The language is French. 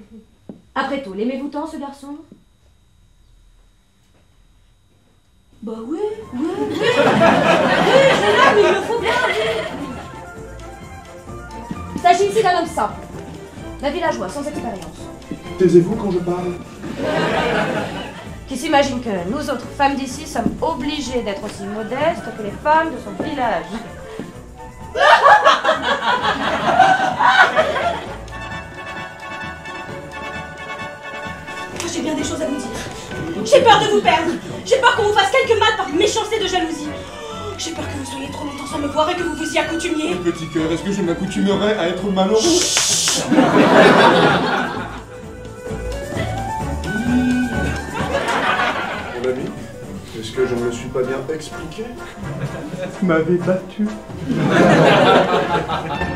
Après tout, l'aimez-vous tant, ce garçon? Bah oui, oui, oui. Oui, je l'aime, il me faut bien, oui. Il s'agit ici d'un homme simple, d'un villageois sans expérience. Taisez-vous quand je parle. Qui s'imagine que nous autres femmes d'ici sommes obligées d'être aussi modestes que les femmes de son village. J'ai bien des choses à vous dire. J'ai peur de vous perdre. J'ai peur qu'on vous fasse quelque mal par méchanceté de jalousie. J'ai peur que vous soyez trop longtemps sans me voir et que vous vous y accoutumiez. Petit cœur, est-ce que je m'accoutumerais à être malheureux? Mon ami, est-ce que je ne me suis pas bien expliqué? Vous m'avez battu.